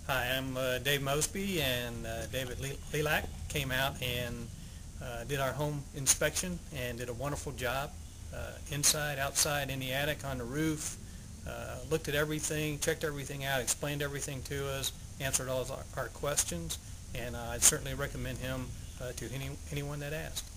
Hi, I'm Dave Mosby, and David Lilac came out and did our home inspection and did a wonderful job. Inside, outside, in the attic, on the roof, looked at everything, checked everything out, explained everything to us, answered all of our questions, and I'd certainly recommend him to anyone that asked.